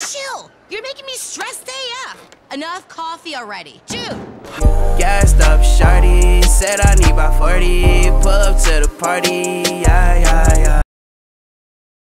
chill. You're making me stressed AF. Enough coffee already. Jude. Gassed up, shawty. Said I need about 40. Pull up to the party. Yeah, yeah, yeah.